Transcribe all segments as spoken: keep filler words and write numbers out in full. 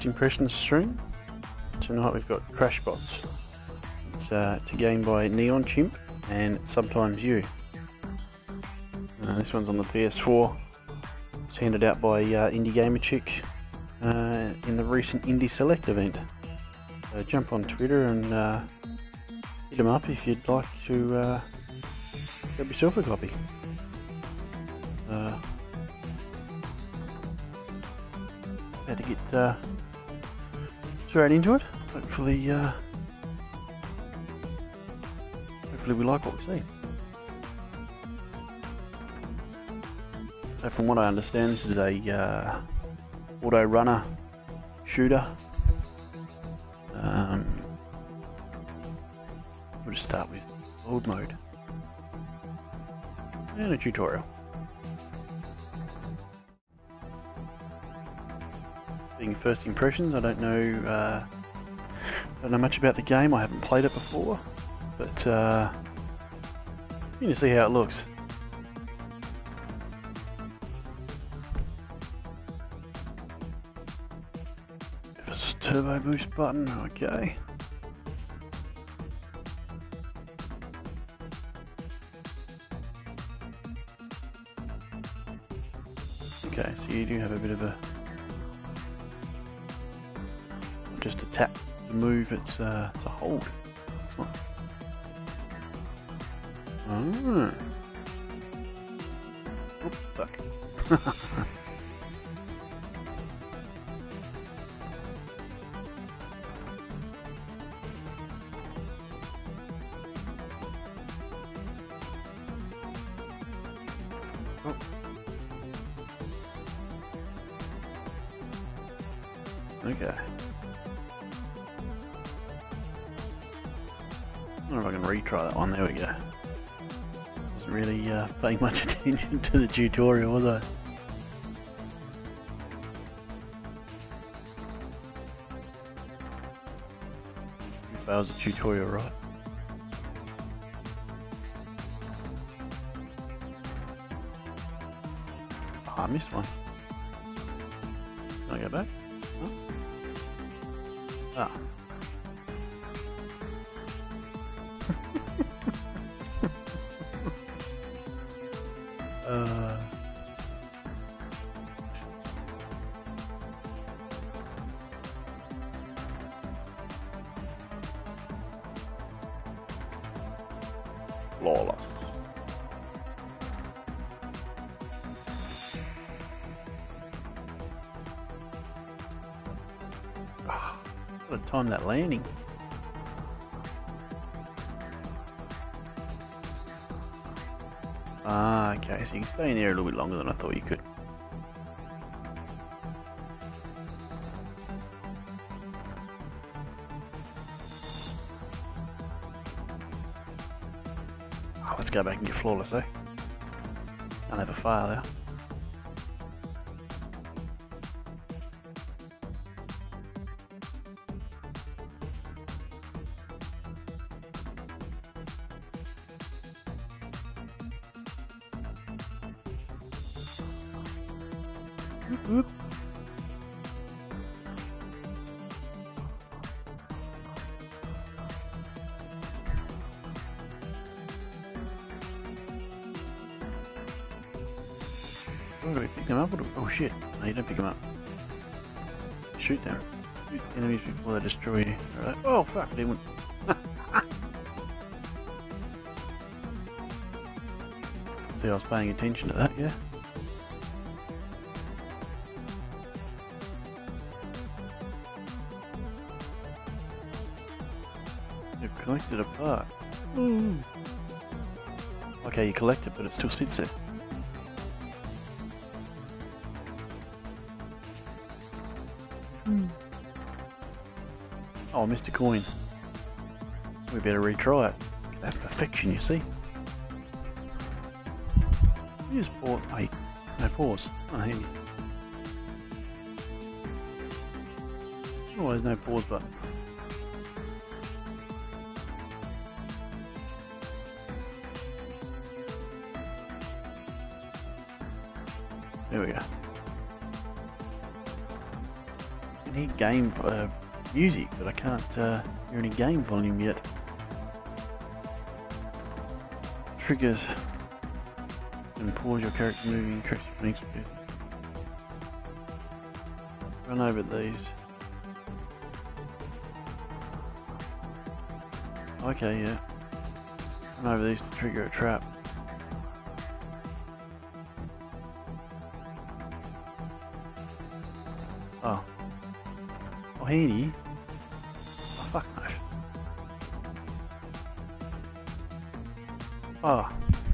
first impressions stream. Tonight we've got Crashbots. It's, uh, it's a game by NeonChimp and Sometimes You. Uh, this one's on the P S four. It's handed out by uh, Indie Gamer Chick uh, in the recent Indie Select event. So jump on Twitter and uh, hit them up if you'd like to uh, grab yourself a copy. Uh, had to get uh, straight into it. Hopefully, uh, hopefully we like what we see. So, from what I understand, this is a uh, auto runner shooter. Um, we'll just start with old mode and a tutorial. Being first impressions, I don't know. Uh, don't know much about the game. I haven't played it before, but uh, you can see how it looks. There's a turbo boost button. Okay. Okay, so you do have a bit of a just a tap to move, it's, uh, it's a hold. Oh. Oh. Oh, fuck. Oh. Okay. I wonder if I can retry that one. There we go. Wasn't really uh, paying much attention to the tutorial, was I? If that was a tutorial, right? Oh, I missed one. Can I go back? Oh. Ah. Uh, flawless. Ah, gotta time that landing. Ah, okay, so you can stay in there a little bit longer than I thought you could. Oh, let's go back and get flawless, eh? I'll never fail there. Whoop, whoop. Oh, do we pick them up? Or do we... Oh shit, no, you don't pick them up. Shoot them. Shoot enemies before they destroy you. Alright. Oh fuck, I didn't. See, I was paying attention to that, yeah? You've collected a part. Ooh. Okay, you collect it, but it still sits there. Mm. Oh, I missed a coin. We better retry it. That's perfection, you see. You just pause. Wait, no pause. Oh, handy. Oh, there's no pause button. There we go. can hear game uh, music, but I can't uh, hear any game volume yet. Triggers. And pause your character moving, increase your playing speed. Run over these. Okay, yeah. Run over these to trigger a trap. Oh. Oh, handy. Oh, fuck no. Oh.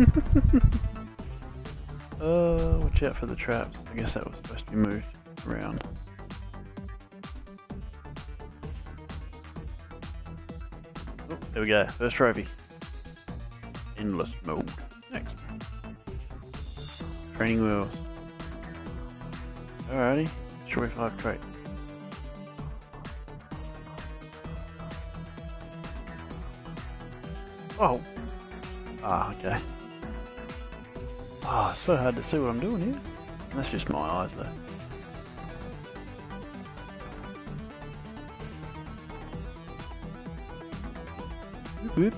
Uh, watch out for the traps. I guess that was supposed to be moved around. Oh, there we go. First trophy. Endless mode. Next. Training wheels. Alrighty. Destroy five traits. Oh. Ah, okay. Ah, oh, it's so hard to see what I'm doing here. That's just my eyes though. Whoop, whoop.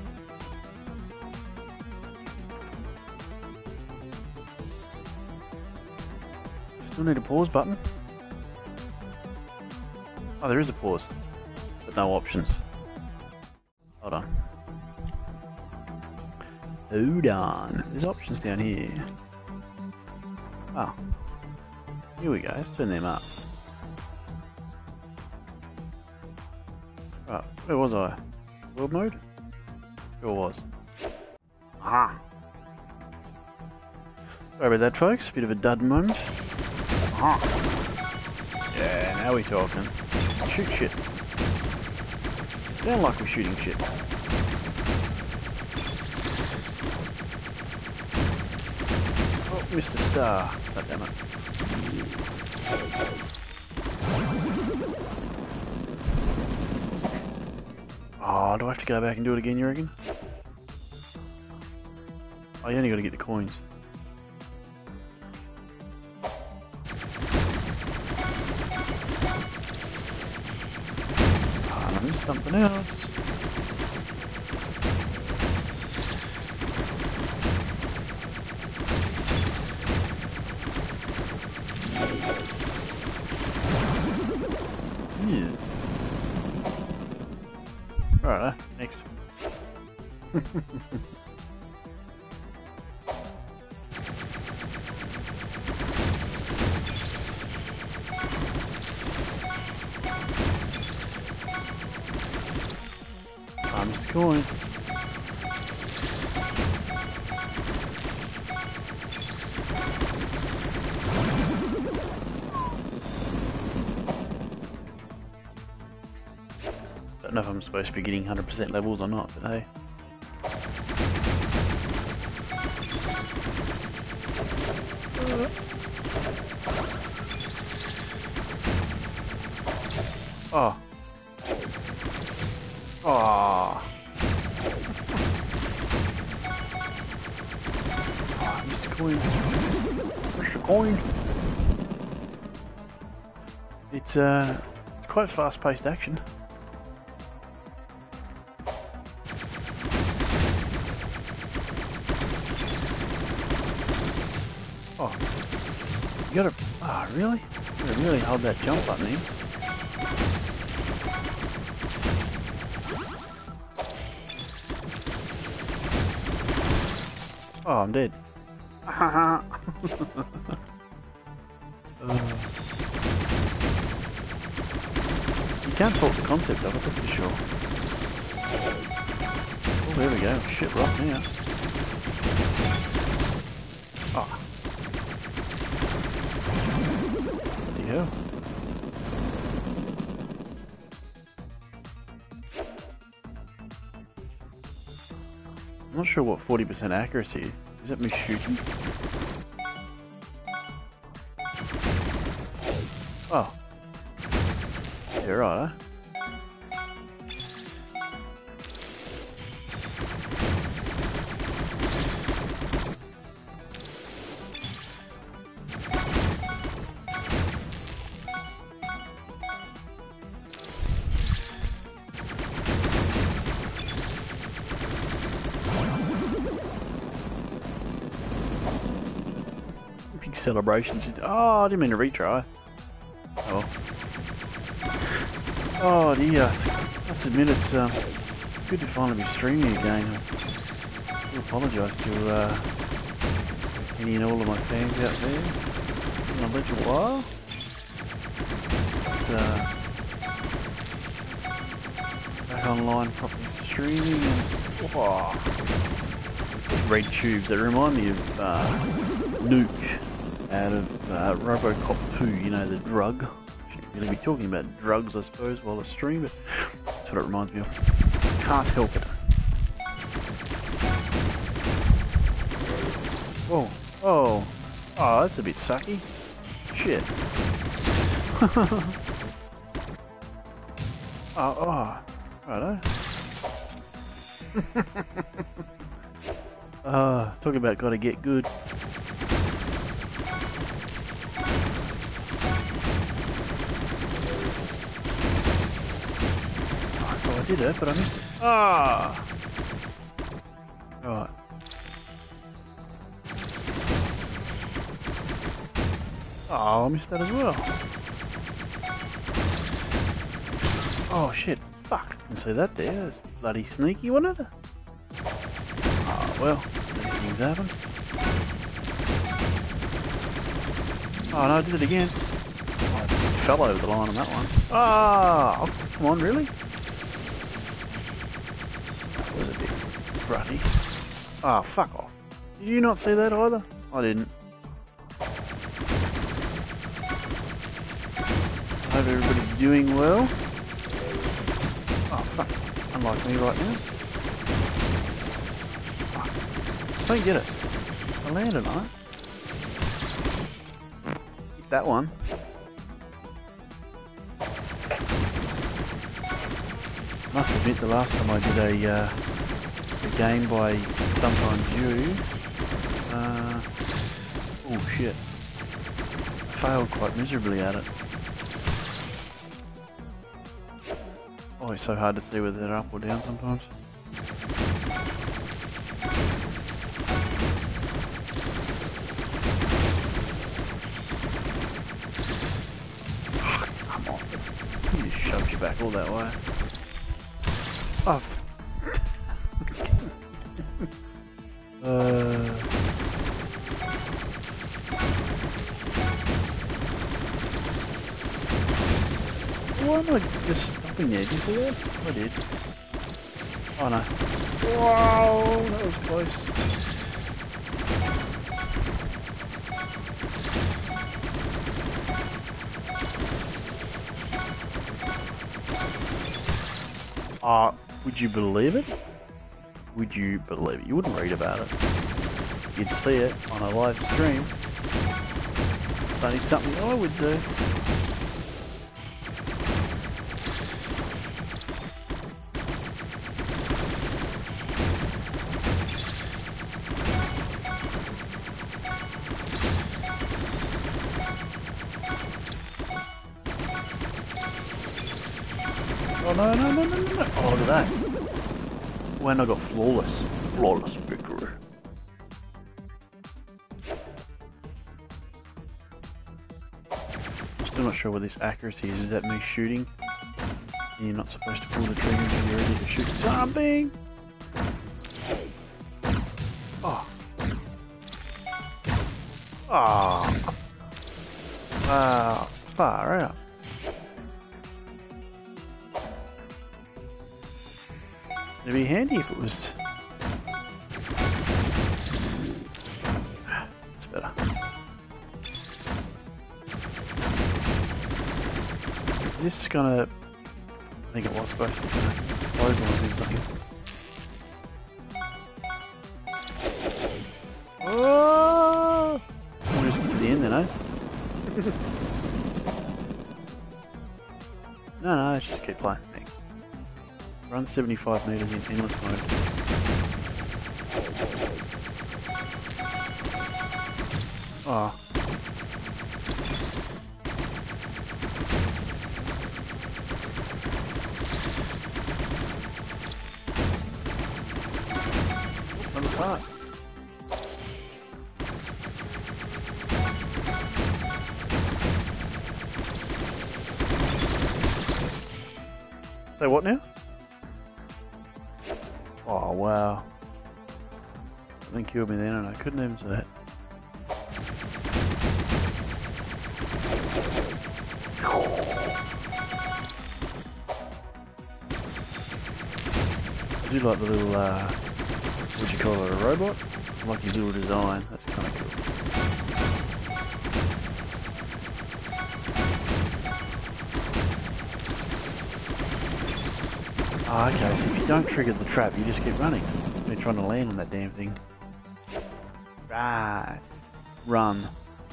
Still need a pause button. Oh, there is a pause, but no options. Hold on. Hold on. There's options down here. Oh. Here we go. Let's turn them up. Right. Where was I? World mode? Sure was. Aha! Sorry about that, folks. Bit of a dud moment. Aha! Yeah, now we're talking. Shoot shit. Sound like we're shooting shit. Mister Star. God damn it. Oh, do I have to go back and do it again, you reckon? Oh, you only got to get the coins. Oh, I missed something else. Right, next. I'm just going. Don't know if I'm supposed to be getting one hundred percent levels or not, but hey. Oh. Oh. Oh, Mister Coin. Mister Coin. It's uh, it's quite fast-paced action. Oh, you gotta. Oh, really? You gotta really hold that jump button in. Oh, I'm dead. uh. You can't fault the concept of it, that's for sure. Oh, there we go. Shit, rock now. Oh. There you go. I'm not sure what forty percent accuracy is. Is that me shooting? Oh. Yeah, right, huh? celebrations. Oh, I didn't mean to retry. Oh. Oh dear. I must admit it's um, good to finally be streaming again. I do apologise to uh, any and all of my fans out there. It's been a little while. But, uh, back online properly streaming and oh, red tubes that remind me of uh, Nuke out of uh, Robocop two, you know, the drug. Shouldn't really be talking about drugs, I suppose, while I stream, but that's what it reminds me of. Can't help it. Oh, oh, oh, that's a bit sucky. Shit. oh, oh, righto. uh, talking about gotta get good. Oh, so I did it, but I missed it. Ah! Right. Oh, I missed that as well. Oh shit, fuck. I didn't see that there. That's bloody sneaky, wasn't it? Oh well, things happen. Oh no, I did it again. Oh, I fell over the line on that one. Ah, oh, come on, really? That was a bit cruddy. Ah, oh, fuck off. Did you not see that either? I didn't. I hope everybody's doing well. Oh fuck, unlike me right now. Fuck. I don't get it. I landed on it. Hit that one. Must admit the last time I did a, uh, a game by sometimes you, uh, oh shit, I failed quite miserably at it. Oh, it's so hard to see whether they're up or down sometimes. Oh, come on. He just shoved you back all that way. Oh. uh. Why am I just stopping there? Did you see that? I did. Oh no. Wow, that was close. Ah, uh, would you believe it? Would you believe it? You wouldn't read about it. You'd see it on a live stream. It's only something I would do. Oh no, no, no, no, no, no. Oh, look at that. When I got flawless. Flawless victory. Still not sure what this accuracy is. Is that me shooting? And you're not supposed to pull the trigger until you're ready to shoot something? Oh. Oh. Ah, far out. It'd be handy if it was... It's better. Is this gonna... I think it was supposed to close on something. Oh! We'll just get to the end then, eh? no, no, let's just keep playing. Thanks. Run seventy-five meters in endless mode. Oh. I'm apart. Say what now? Oh wow. Something killed me then and I couldn't even say that. I do like the little, uh, what do you call it, a robot? I like his little design, that's kind of cool. Oh, okay, so if you don't trigger the trap, you just keep running. You're trying to land on that damn thing. Right. Run.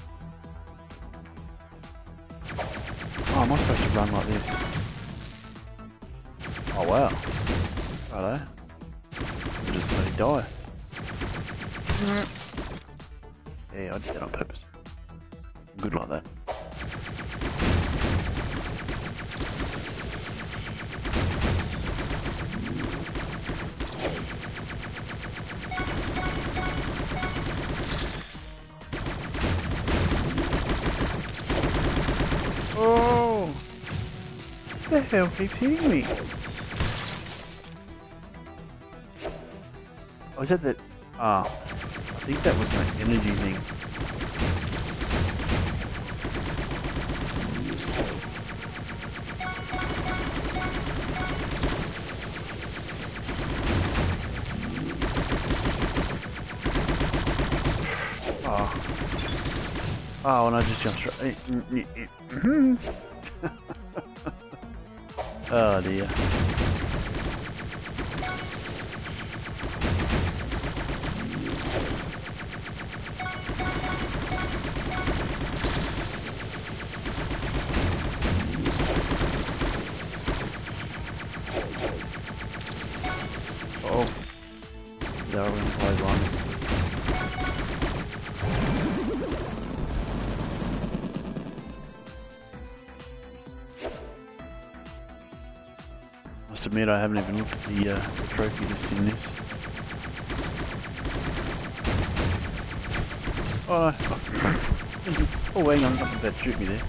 Oh, am I supposed to run like this? Oh, wow. Righto. I'll just bloody die. Yeah, I did that on purpose. I'm good like that. Oh! What the hell keeps hitting me? Oh, is that that? Ah, oh, I think that was an energy thing. Oh. Oh, and I just jumped straight. Oh dear. Oh. They're going to play one. I must admit I haven't even looked at the, uh, the trophy list in this. Oh, oh hang on, something about to shoot me there.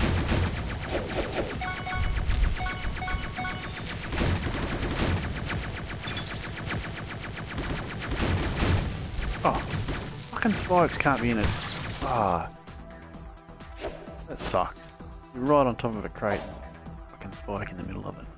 Oh, fucking spikes can't be in it. Ah, that sucks. You're right on top of a crate and fucking spike in the middle of it.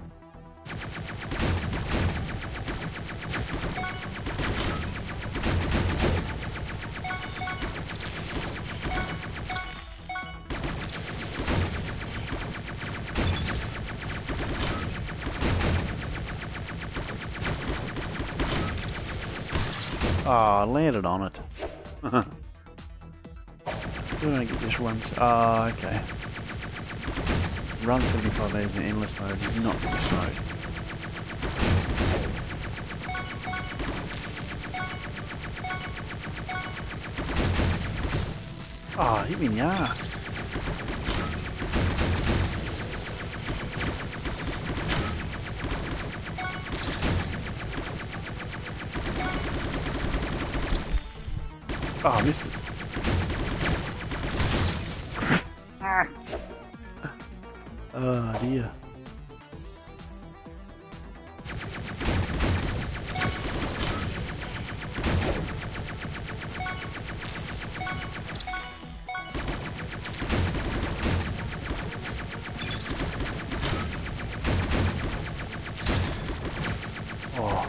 Oh, I landed on it. Still don't get this one. Oh, okay. Run seventy-five meters in endless mode is not this mode. Oh, hit me in the ass. Oh, I missed it. Oh dear. Oh.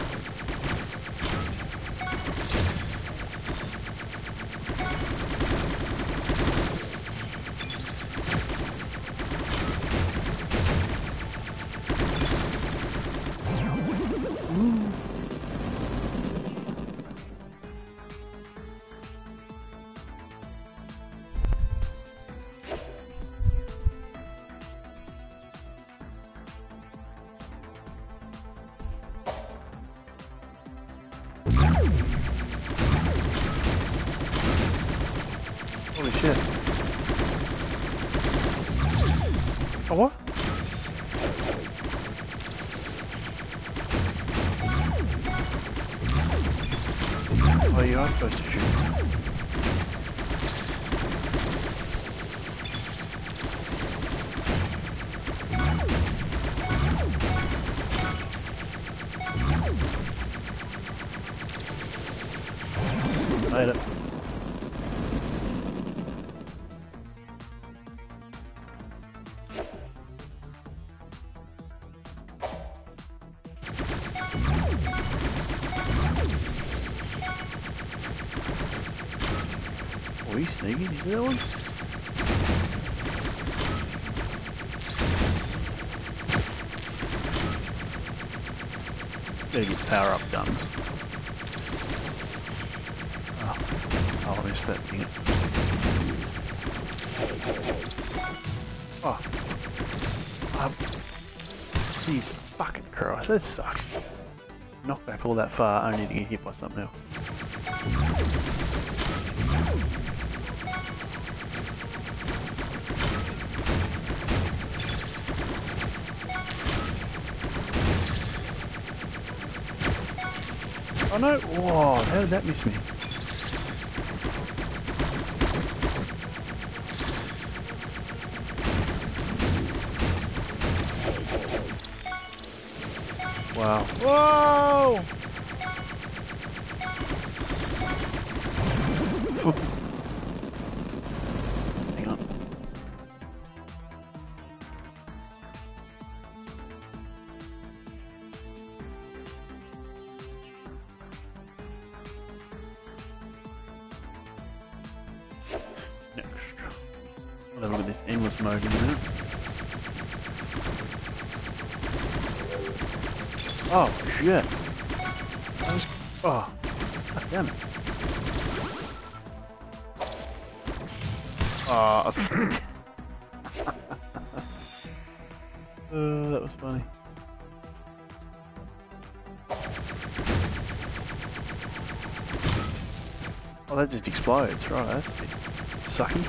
Holy shit. Oh, what? Oh, you are supposed to shoot. Later. Oh, he's sneaky. Did you see that one? Better get power up guns. Oh, oh I missed that thing. Oh. Um, Jesus fucking Christ, that sucks. Knock back all that far only to get hit by something else. Oh no! Whoa, how did that miss me? Wow. Whoa! Hang on. Next. We'll have a look at this endless mode in a minute. Oh shit! That was, oh, God damn it! Oh, uh, that was funny. Oh, that just explodes, right? That's a bit sucky.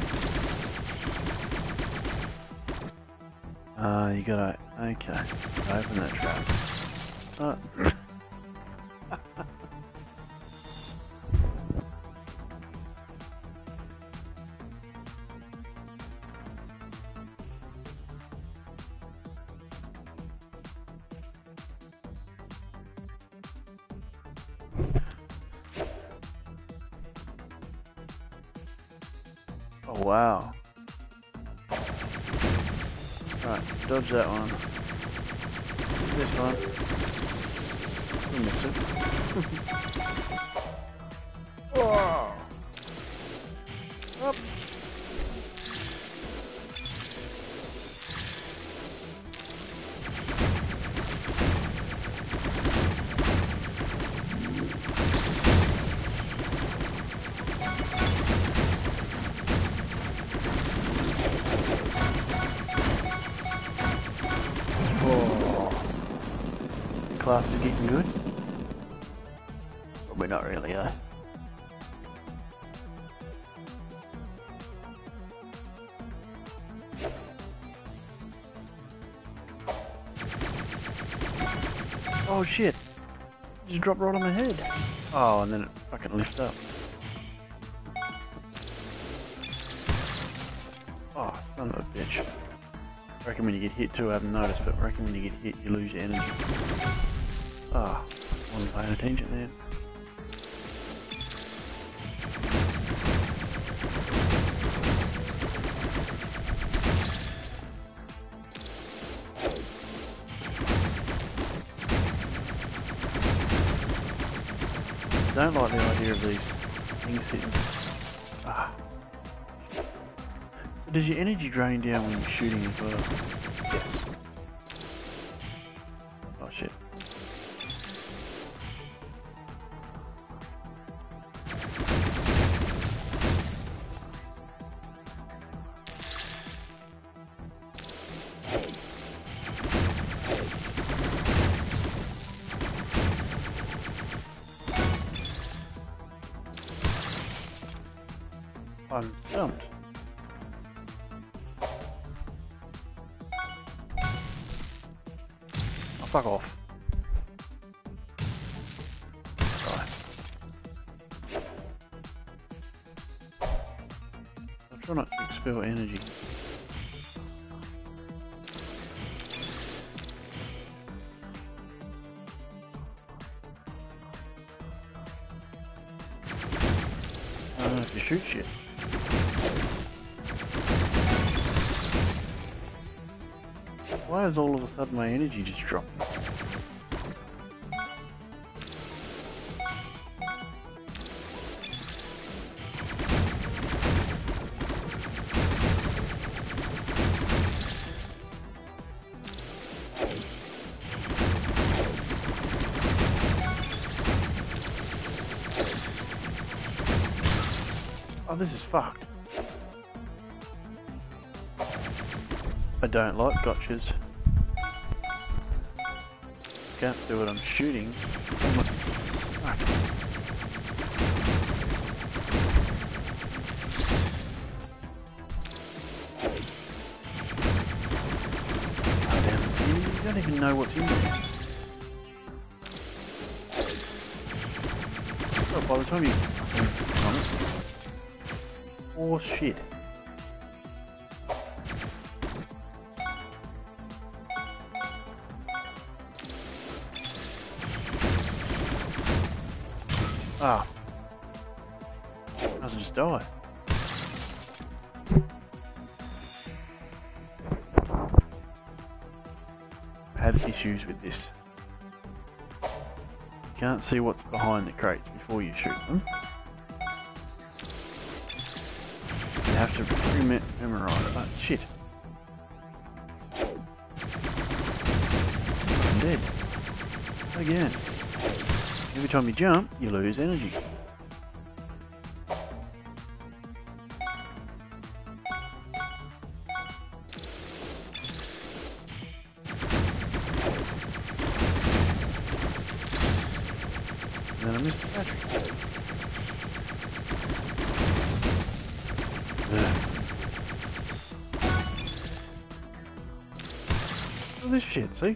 Uh, you gotta, okay, open that trap. Uh. Oh wow. Right, dodge that one. This one. We'll miss it. Whoa! Up. Class is getting good. Probably not really, eh? Oh shit! Just dropped right on my head. Oh, and then it fucking lifts up. Oh, son of a bitch. I reckon when you get hit too, I haven't noticed, but I reckon when you get hit, you lose your energy. Ah, oh, wasn't paying attention then. I don't like the idea of these things hitting. Ah. So does your energy drain down when you're shooting as well? Yes. Oh shit. I'm stumped. Oh, fuck off. Right. I'll try not to expel energy. have to shoot shit. Why is all of a sudden my energy just dropping? Oh, this is fucked. I don't like gotchas. Can't do what I'm shooting. Oh my fuck. Oh damn it, you don't even know what's in there. Oh, by the time you on it. Oh shit. Ah. Doesn't just die. I had issues with this. You can't see what's behind the crates before you shoot them. You have to remem memorize it. Oh, shit. I'm dead. Again. Every time you jump, you lose energy. And then I missed the battery. Look at this shit, see?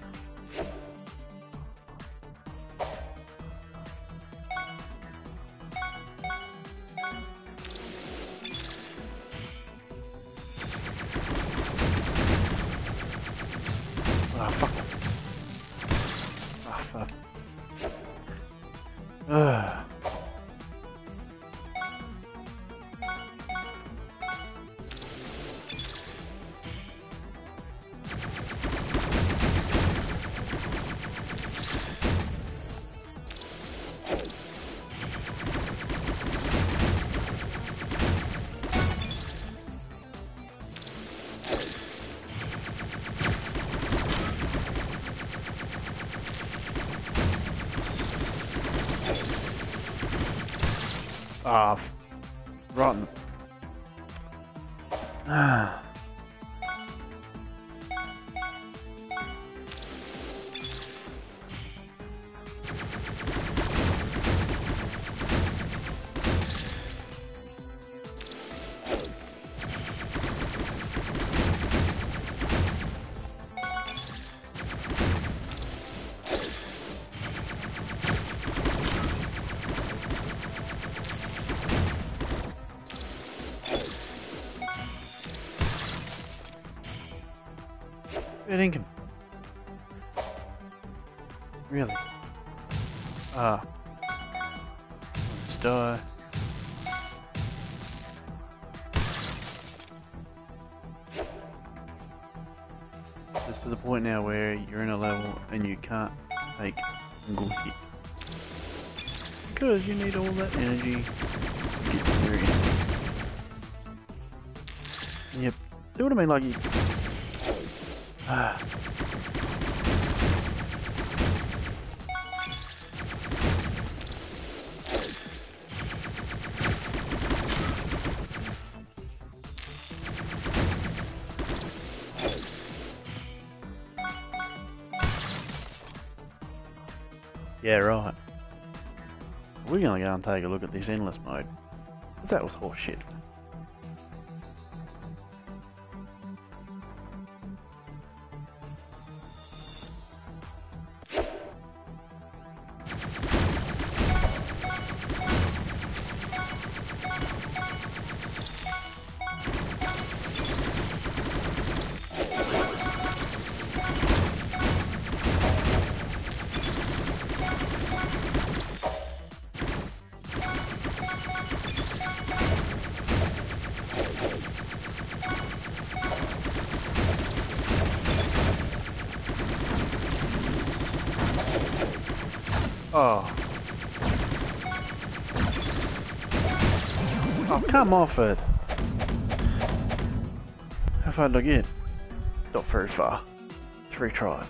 Oh fuck. Oh fuck. Ugh. Ah, rotten. Ah. Bit inking. Really? Ah. Let's die. Just to the point now where you're in a level and you can't take a single hit. Because you need all that energy to get through. Yep. See what I mean? Like you. Ah. Yeah, right. We're gonna go and take a look at this endless mode. That was horse shit. Oh. Oh, come off it. How far did I get? Not very far. Three tries.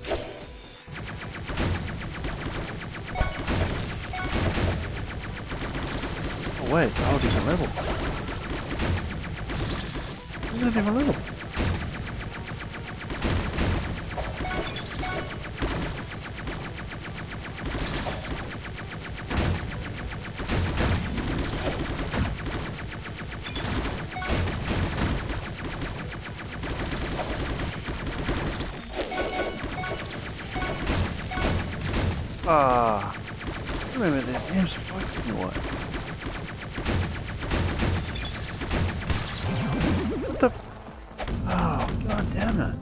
Oh wait, it's a whole different level. This is a different level. Ah, remember the damn spikes in the way. What the? Oh, god damn it!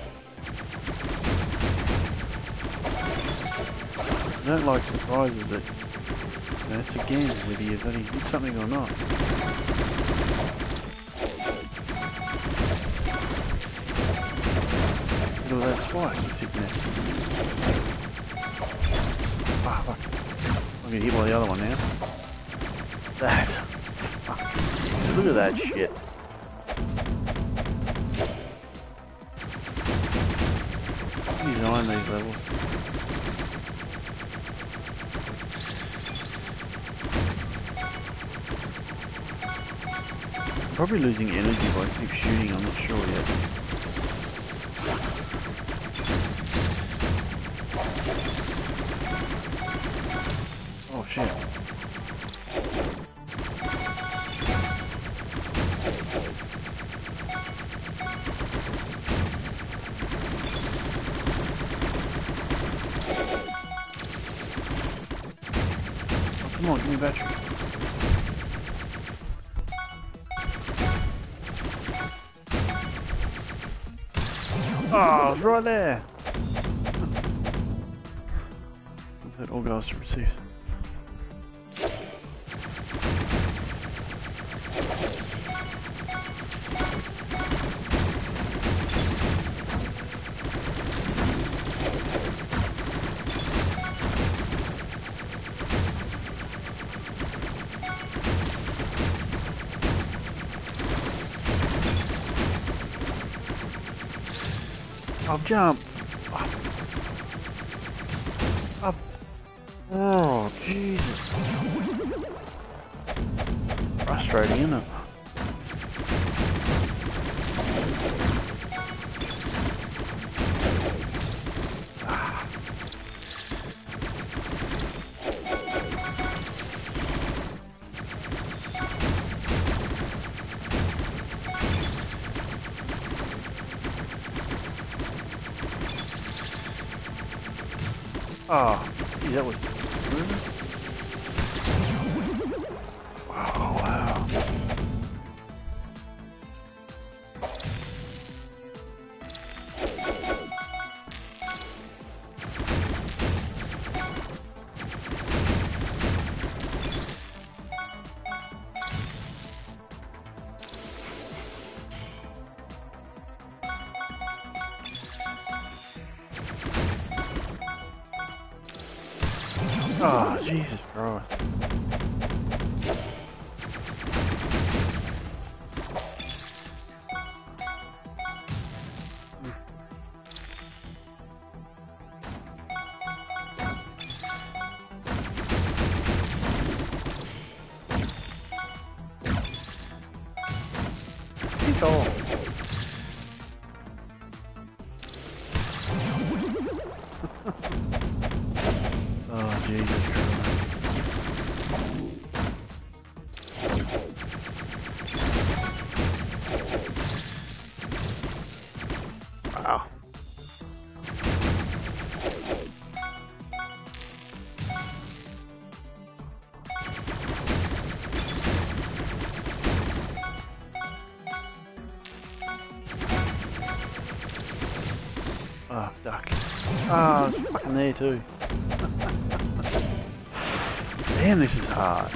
I don't like surprises that, you know, it's a game whether you bloody hit something or not. Look at that spike sitting there. Ah, fuck. I'm gonna hit by the other one now. That. Fuck. Look at that shit. Design these levels. Probably losing energy if I keep shooting, I'm not sure yet. Oh shit. Oh, come on, give me battery. Oh, it's right there. That all goes to receive. I'll jump. Up. Oh, Jesus. Frustrating, isn't it? Oh, gee, that was wow, wow. Oh, Jesus Christ. It's all. Oh, Jesus Christ. Wow. Oh, duck. Oh, it's fucking there too. Damn, this is hard.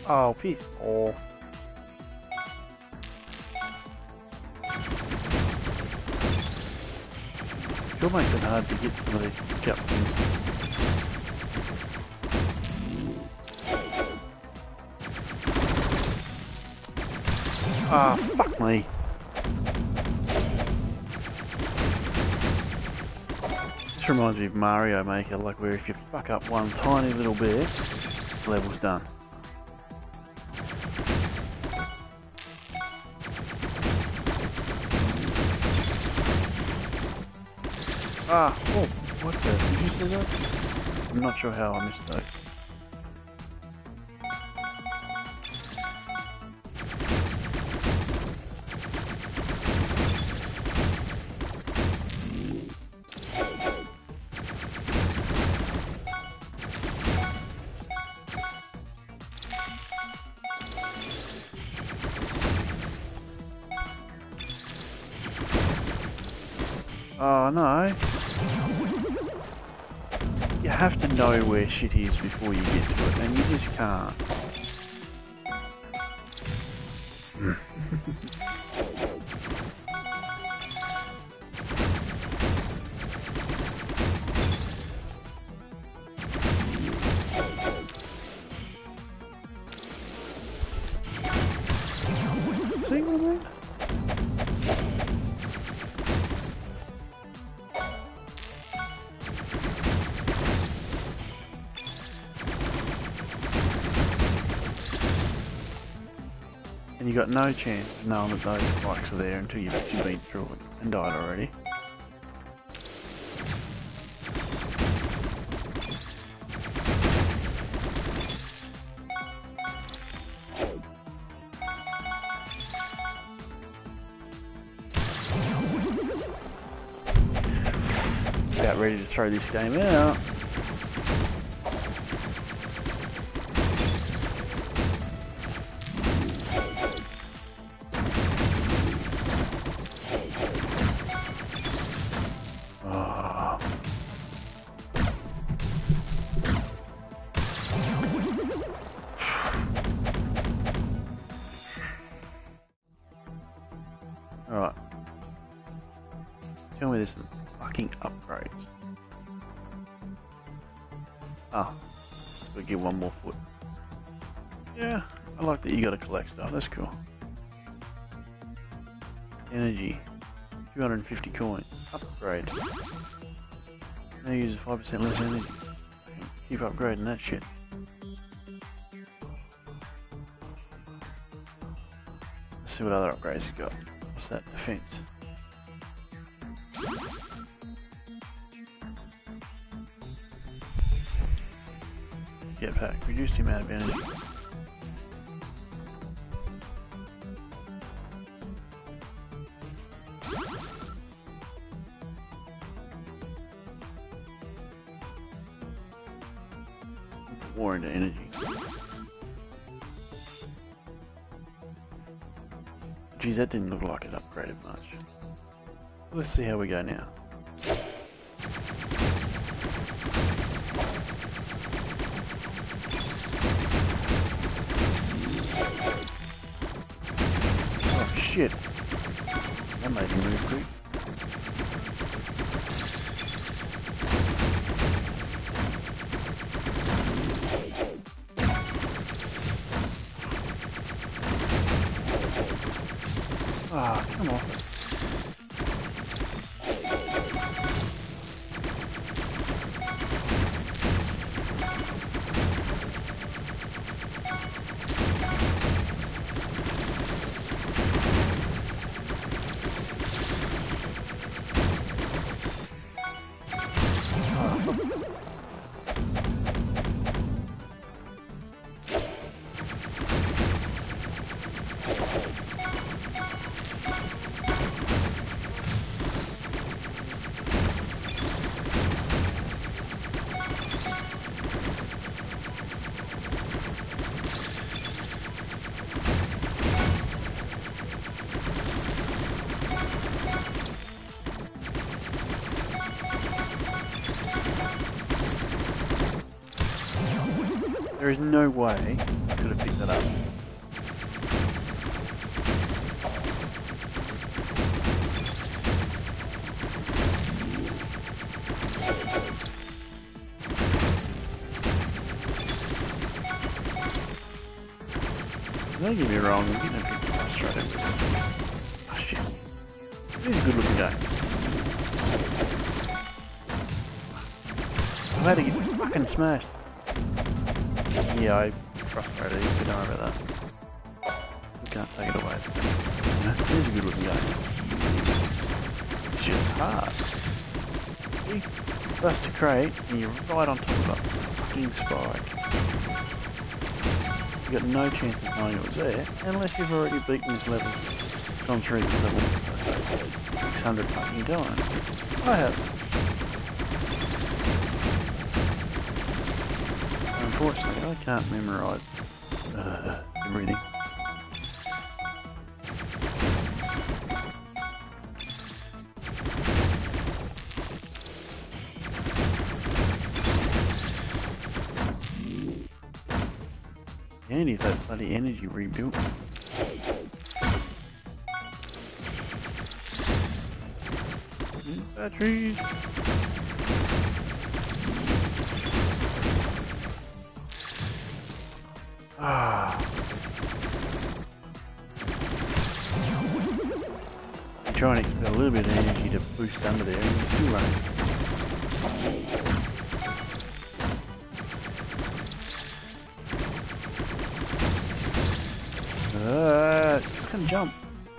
Oh, piss off. Sure makes it hard to get some of these jump things. Ah, fuck me. This reminds me of Mario Maker, like where if you fuck up one tiny little bit, the level's done. Ah, oh, what the, did you see that? I'm not sure how I missed those. Oh no. You have to know where shit is before you get to it, and you just can't. See what I mean? And you got no chance of knowing that those spikes are there until you've actually been through it and died already. About ready to throw this game out. Alright. Tell me there's some fucking upgrades. Ah. Gotta get one more foot. Yeah, I like that you gotta collect stuff, that's cool. Energy. two hundred fifty coins. Upgrade. Now use five percent less energy. Keep upgrading that shit. Let's see what other upgrades you got. What's that? Defense. Jetpack. Reduce the amount of energy. More into energy. Geez, that didn't look like it upgraded much. Let's see how we go now. Oh shit. That made me move quick. Ah, come on. There is no way could have picked that up. Don't get me wrong, you don't get frustrated with it. Oh shit. It is a good looking game. I'm about to get fucking smashed. Yeah, I'm frustrated, but don't worry about that. You can't take it away. You know, it is a good looking game. It's just hard. See? Bust to crate, and you're right on top of a fucking spike. You've got no chance of knowing it was there, unless you've already beaten this level, gone through this level six hundred fucking times. I have. Unfortunately, I can't memorise uh, everything. Handy if that bloody energy rebuilt. Batteries. Ah. You try and expel a little bit of energy to boost under there, and you're still running. Uh, just can jump.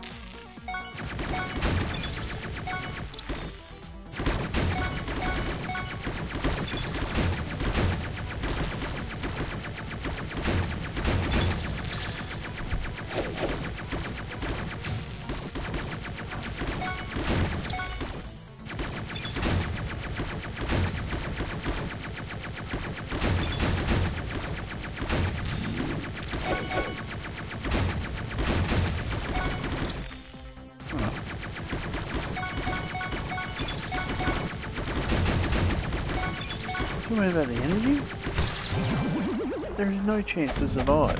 Worry about the energy? There is no chance to survive.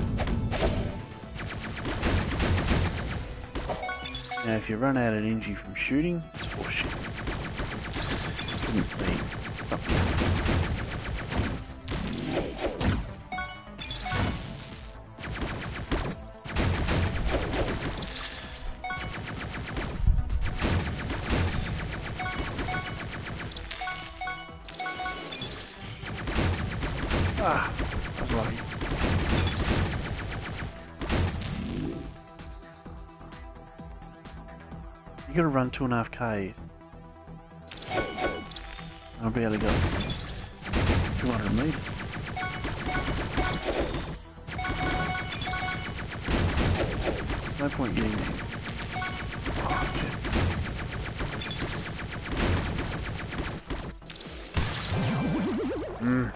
Now if you run out of energy from shooting, it's horseshit. Shouldn't be something. Ah, I was lucky. You gotta run two and a half K's. I'll be able to go two hundred meters. No point getting there. Oh, shit. Mm.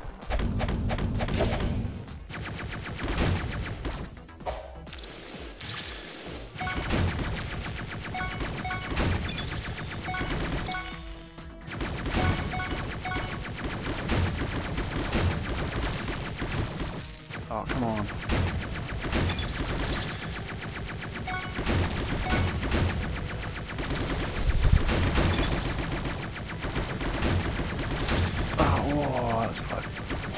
Oh, come on. Oh, whoa, that's close.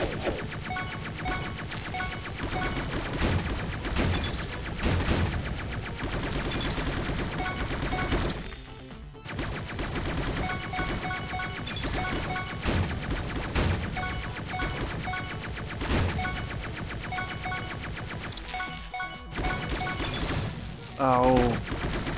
Oh.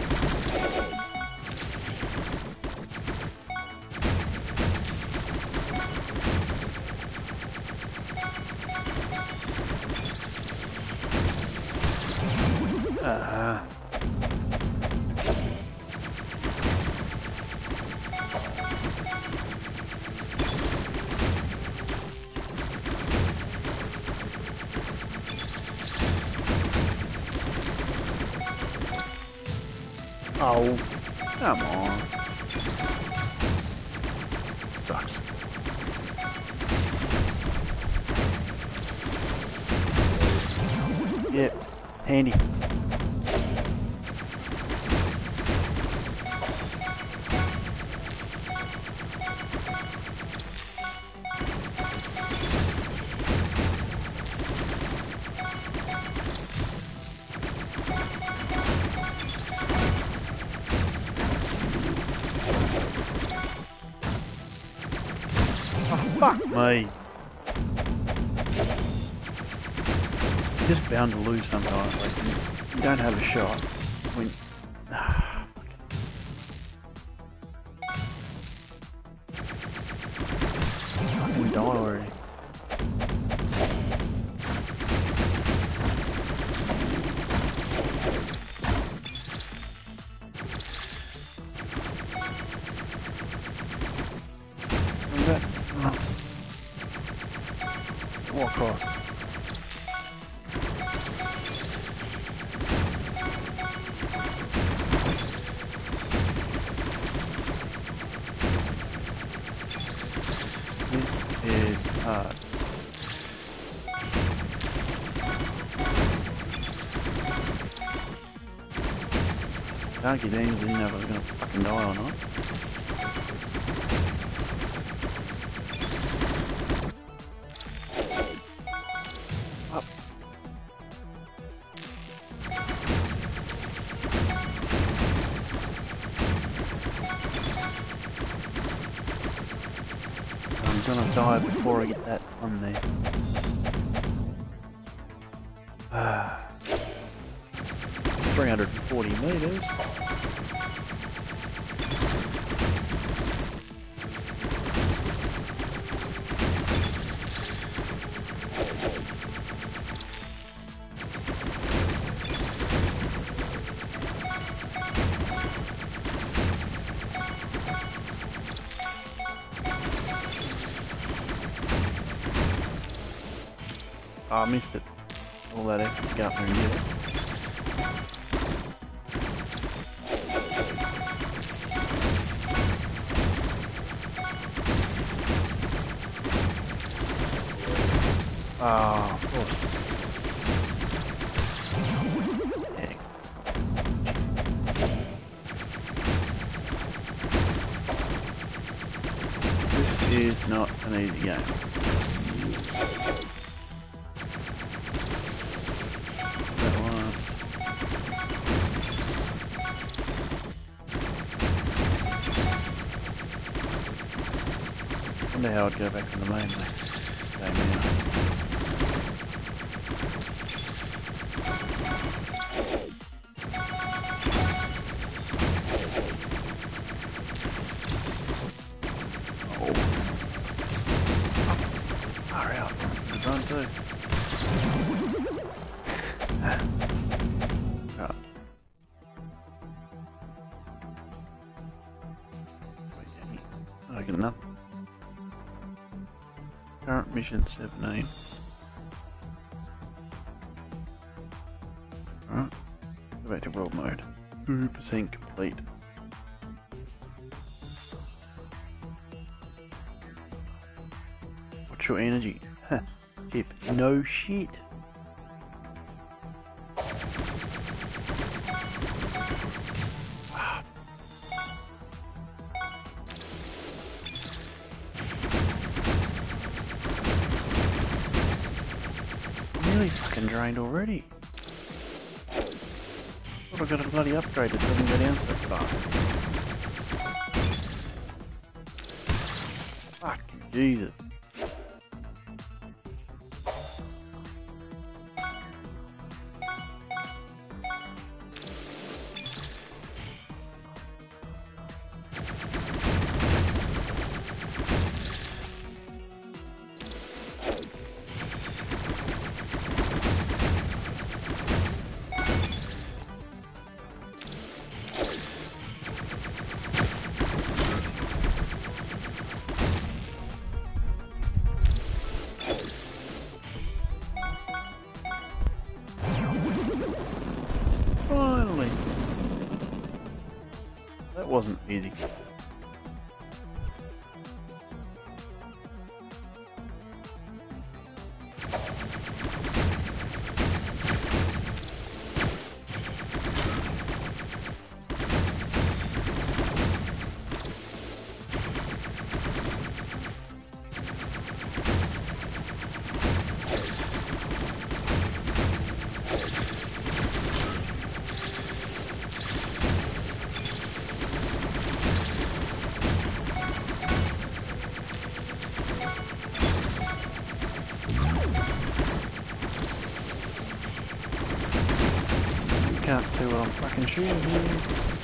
Uh. Oh, come on. Sucks. Yeah, handy. Fuck me. You're just bound to lose sometimes. Like, you don't have a shot when. Ah, fucking die already. What is that? Oh. What across? This is hard. Can't get in, I didn't know if I was gonna fucking die or not. Up. I'm gonna die before I get that one there. Ah. three hundred forty meters. Oh, I missed it. All that effort to go up there and get it. Ah, of course. Yeah. This is not an easy game. I wonder how I'd go back to the main game now. Oh. Far out. It's on too. Right. I get nothing. Current mission seventeen. Alright, go back to world mode. two percent complete. What's your energy? Huh, tip. No shit. Wow. Nearly fucking drained already. Thought I got a bloody upgrade that doesn't go down so far. Fucking Jesus. Finally! That wasn't easy. fucking shoot here.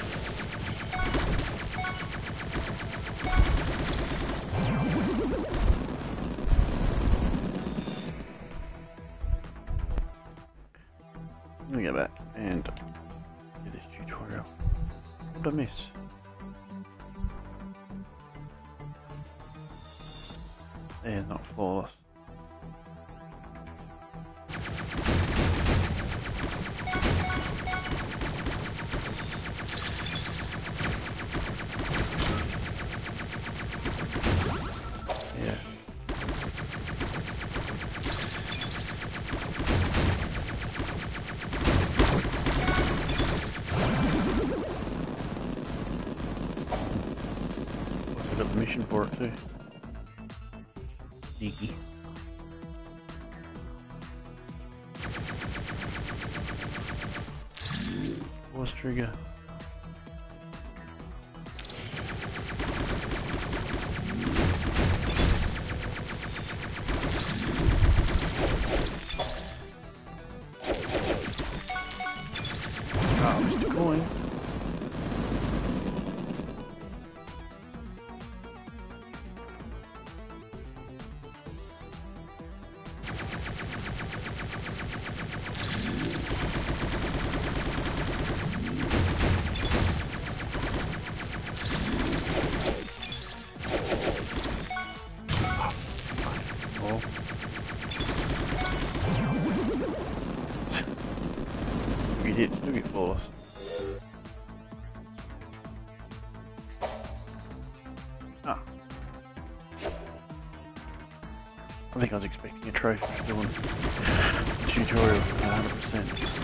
Let me go back and do this tutorial. What did I miss? Yeah, not flawless. Yeah. I got the mission for it too. Sneaky. Pause trigger. Ah, Mister Coin. You did, still get flawless. Ah. I think I was expecting a trophy for doing the tutorial one hundred percent.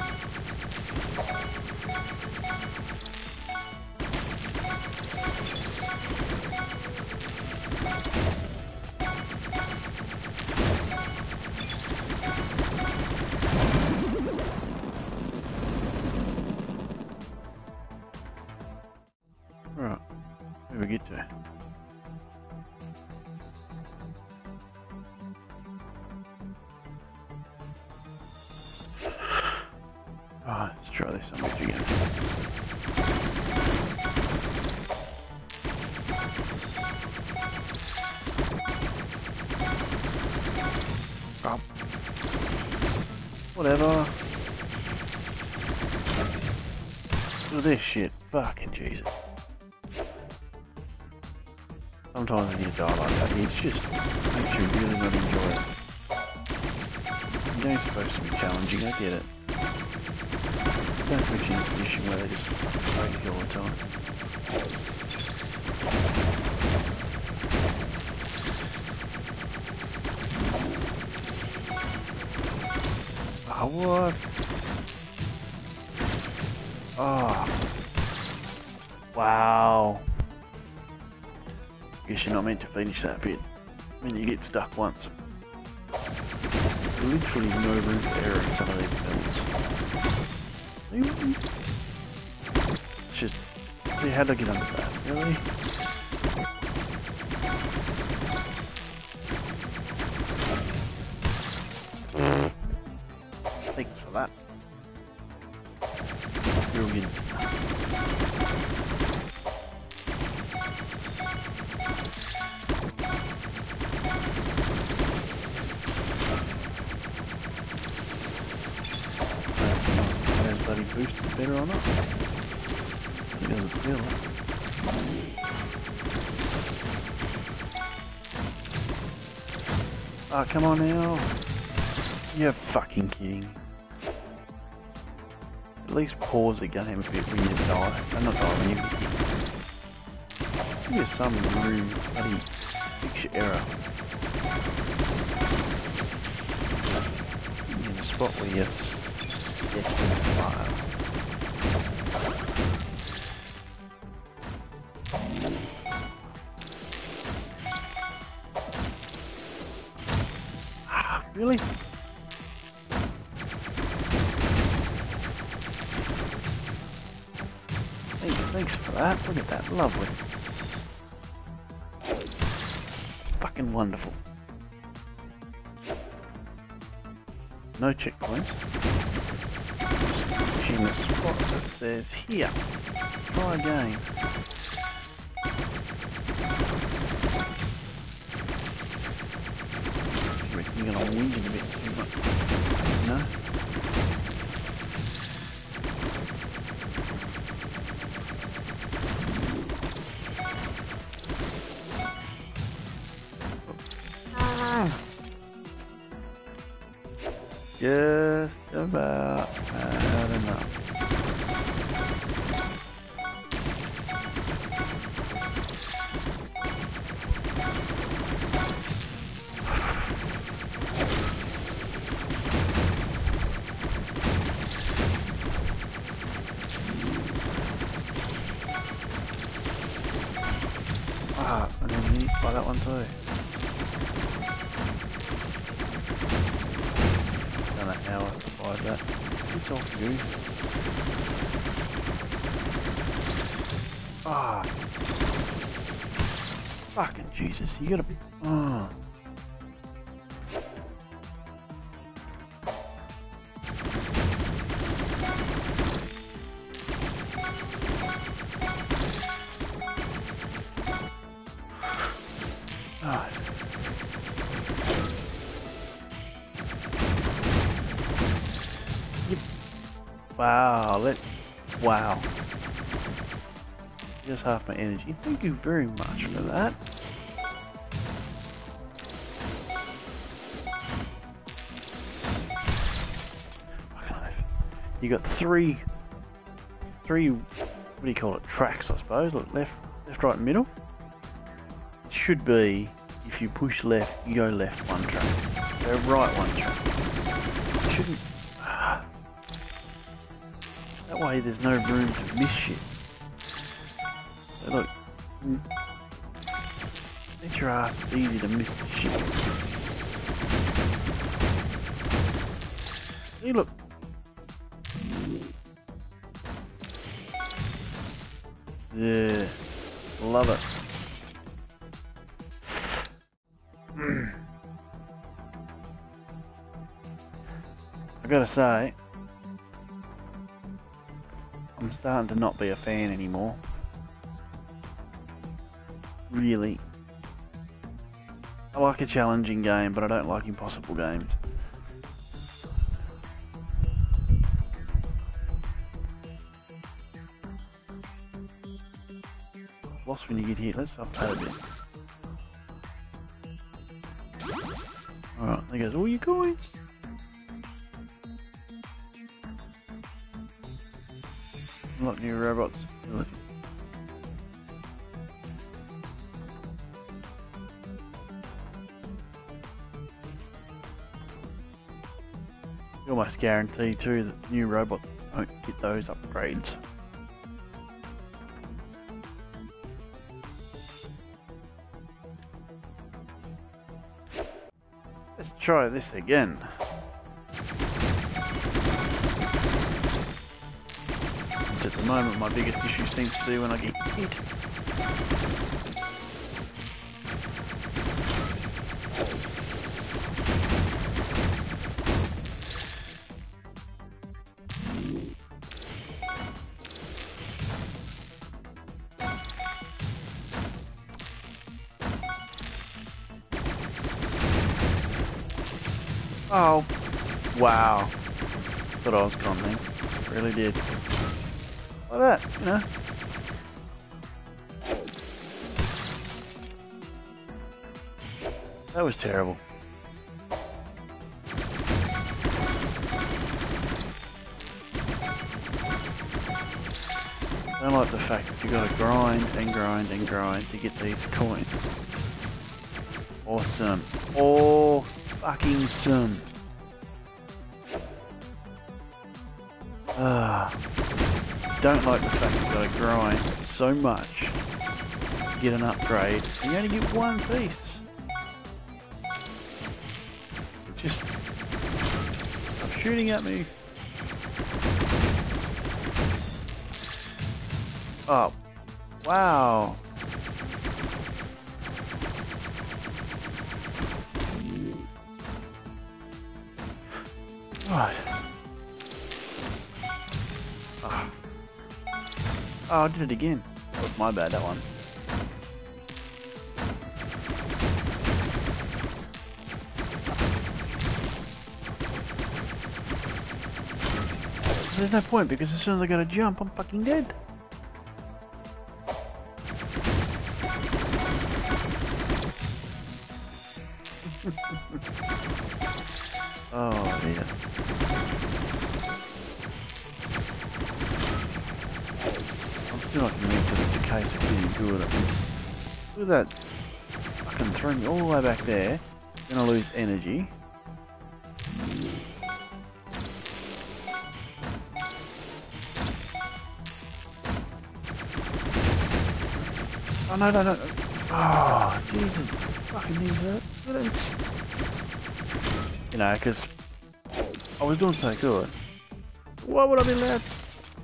Right, where we get to? Alright, let's try this on this again. Oh. Whatever. Look at this shit. Fucking Jesus. Sometimes when you die like that, it's just makes you really not enjoy it. The game's supposed to be challenging, I get it. Don't put you in a position where they just break you all the time. Oh, what? Oh. Wow. Guess you're not meant to finish that bit when you get stuck once. There's literally no room for error in some of these builds. It's just, see, how'd I get under that? Really? Thanks for that. Brilliant. Bloody boost is better or not? It doesn't feel it. Oh, come on now. You're fucking kidding. At least pause the game a bit when you die. I'm not dying when you Give you some room, bloody fix your error. In the spot where you're destined to fire. Ah, really? Thanks, thanks for that. Look at that, lovely. Fucking wonderful. No checkpoints. in the spot that says here. Try again. I reckon you're gonna whinge a bit too much. No? Just about had enough. Ah, I didn't need to buy that one too. Don't know how I survived that. It's off you. Ah. Fucking Jesus, you gotta be. Oh. Ah. Yep. Wow, let wow. Just half my energy. Thank you very much for that. You got three, three, what do you call it? Tracks, I suppose. Look, left, left, right, and middle. It should be if you push left, you go left one track, go right one track. It shouldn't. Ah, that way, there's no room to miss shit. So look, bet your ass it's easy to miss this shit. See, look. Yeah, love it. I gotta say, I'm starting to not be a fan anymore. Really. I like a challenging game, but I don't like impossible games. Lost when you get hit. Let's up that a bit. Alright, there goes all your coins. Unlock new robots. You almost guarantee too that new robots won't get those upgrades. Let's try this again. At the moment, my biggest issue seems to be when I get hit. Oh, wow. Thought I was gone then. Really did. Like that, you know. That was terrible. I don't like the fact that you gotta grind and grind and grind to get these coins. Awesome. Oh, fucking awesome. Ah. Don't like the fact you've got to grind so much to get an upgrade and you only get one piece. Just stop shooting at me. Oh, wow. Right. Oh, oh I did it again. That was my bad, that one. There's no point because as soon as I go to jump, I'm fucking dead. Oh dear. I'm still not convinced that it's a case of getting good at this. Look at that. Fucking throw me all the way back there. Gonna lose energy. Oh no, no, no. Oh, Jesus. Fucking knees hurt. You know, because I was doing so good. Why would I be left?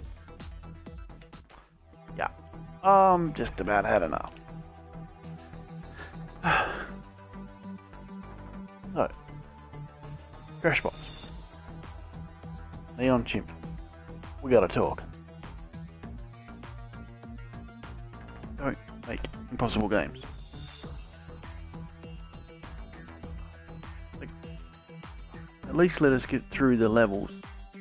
Yeah. I'm just about had enough. So, Crashbots. NeonChimp. We gotta talk. Don't make impossible games. Like, at least let us get through the levels.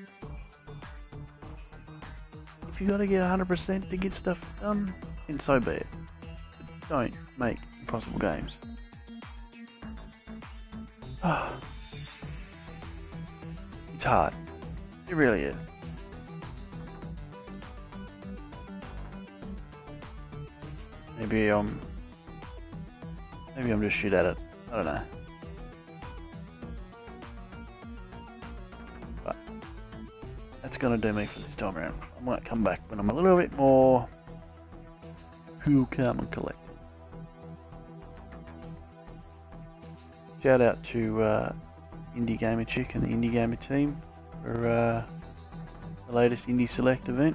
If you gotta get one hundred percent to get stuff done, then so be it. But don't make impossible games. It's hard. It really is. Maybe um, maybe I'm just shit at it. I don't know. But that's gonna do me for this time around. I might come back when I'm a little bit more cool, calm, and collected. Shout out to uh, Indie Gamer Chick and the Indie Gamer team for uh, the latest Indie Select event.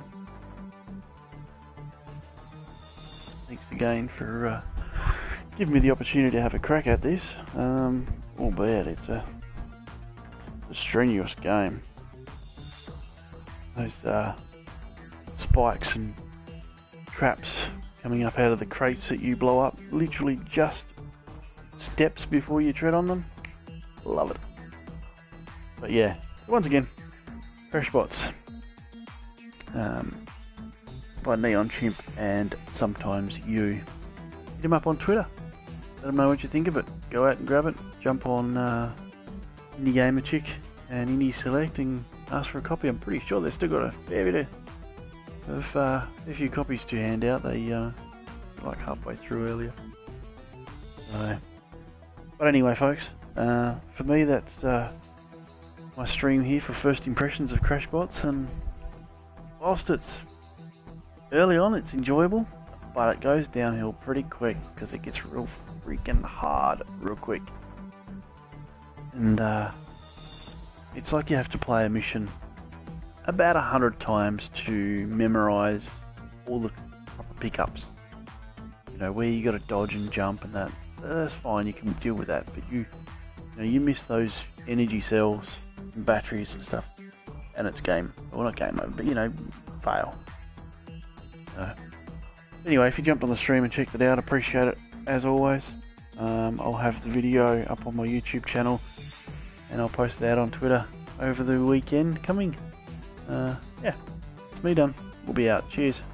Thanks again for uh, giving me the opportunity to have a crack at this, um, albeit it's a, a strenuous game. Those uh, spikes and traps coming up out of the crates that you blow up literally just steps before you tread on them. Love it. But yeah, once again, Crashbots um, by NeonChimp and sometimes you. Hit them up on Twitter. Let them know what you think of it. Go out and grab it. Jump on uh, Indie Gamer Chick and Indie Select and ask for a copy. I'm pretty sure they've still got a fair bit of, of uh, a few copies to hand out. They uh, like halfway through earlier. So, but anyway, folks, uh, for me that's uh, my stream here for first impressions of Crashbots, and whilst it's early on, it's enjoyable, but it goes downhill pretty quick because it gets real freaking hard real quick. And uh, it's like you have to play a mission about a hundred times to memorize all the proper pickups. You know, where you got to dodge and jump and that. That's fine, you can deal with that, but you, you know, you miss those energy cells and batteries and stuff, and it's game, well not game over, but you know, fail. So, anyway, if you jumped on the stream and checked it out, appreciate it as always. Um, I'll have the video up on my YouTube channel, and I'll post that on Twitter over the weekend coming. Uh, yeah, it's me done. We'll be out. Cheers.